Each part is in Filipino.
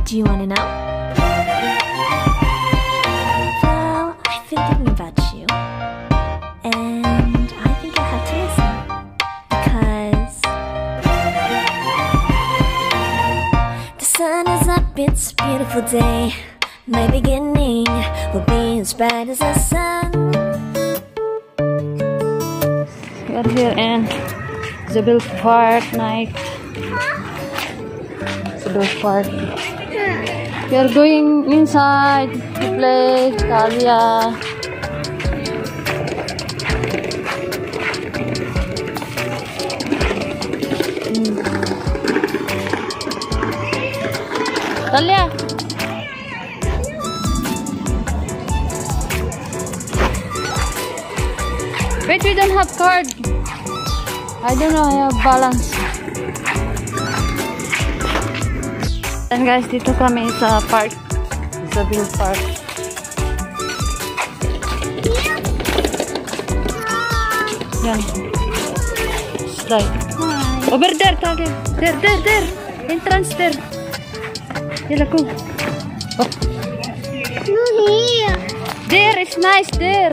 Do you want to know? Well, I've been thinking about you, and I think I have to listen, because the sun is up, it's a beautiful day. My beginning will be as bright as the sun. We are here in Isabel Park night. Isabel Park. We are going inside to play Talia. Talia. Wait, we don't have card. I don't know, I have balance. And guys, dito kami sa park. Isabel Park. Yan. Slide. Over there, Talia. There. Entrance there. Yala ko. Oh. No, here. There, it's nice there.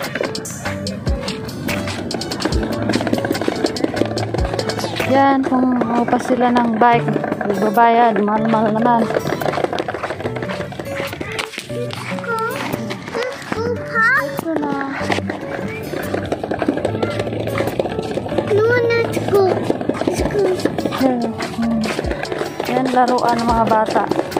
Yan, kung pa sila ng bike, magbabayad, mahal-mahal naman. Ito na. No, let's go. Let's go. Yan, laruan ng mga bata.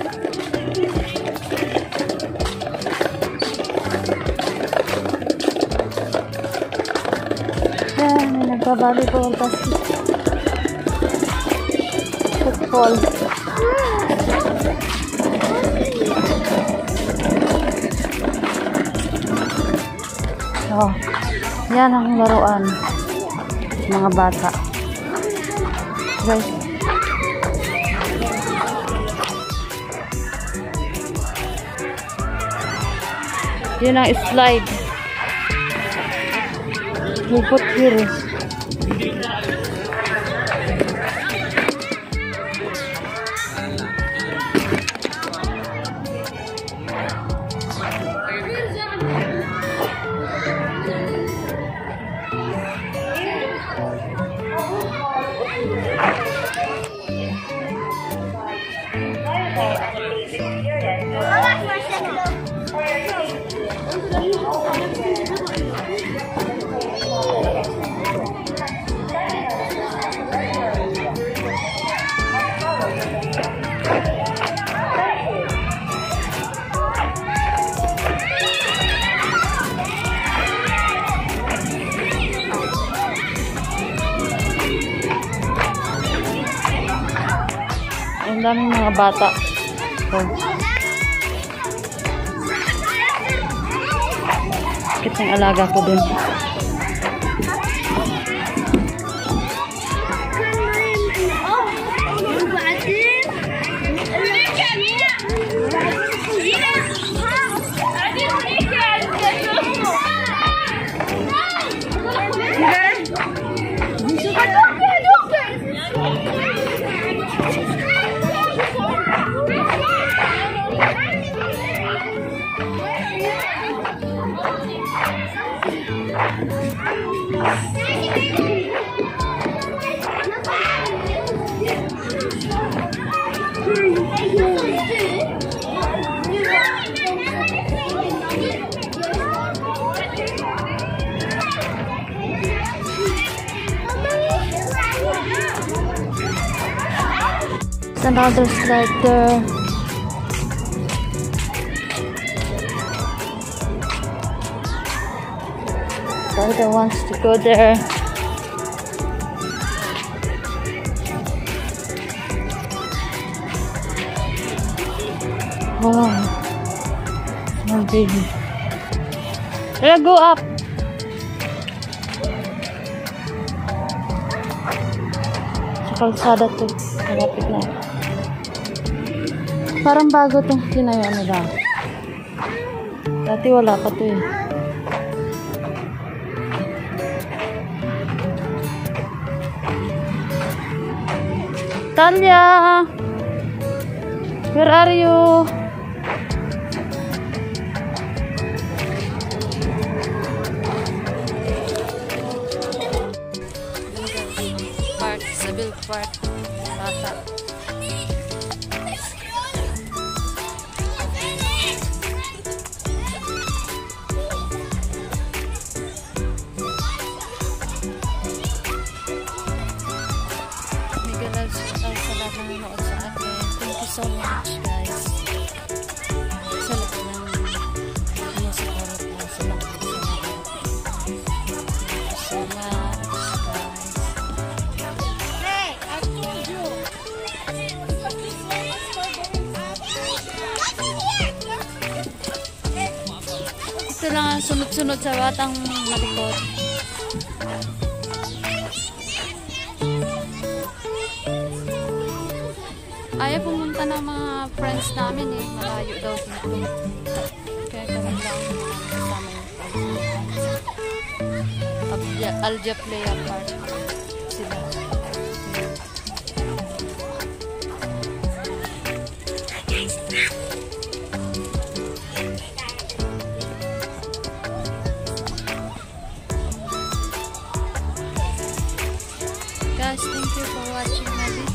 Yan, may nagpa-volleyball, football. So, yan ang laruan mga bata. Guys. Yan ang slide. We put here. Ang daming mga bata. Oh. Bakit ang alaga ko dun? Another slide there. Father wants to go there. Wow, small baby. Let's go up. Sa kalsada to, malapit na. Parang bago itong tinayo nila. Dati wala pa to eh. Talia! Where are you? Park, Seville Park. Bata. Mega loves sa lahat ng nanonood sa akin. Thank you so much, guys. Sa lahat ng support po sa lahat ng Thank you so much, guys. Hey, I told you. Ito lang ang sunod-sunod sa batang malikot. Ayaw pumunta ng mga friends namin eh. Malayo daw dito. Kaya kami lang kasama yung Alja Playa Park. Sila. Guys, thank you for watching my video.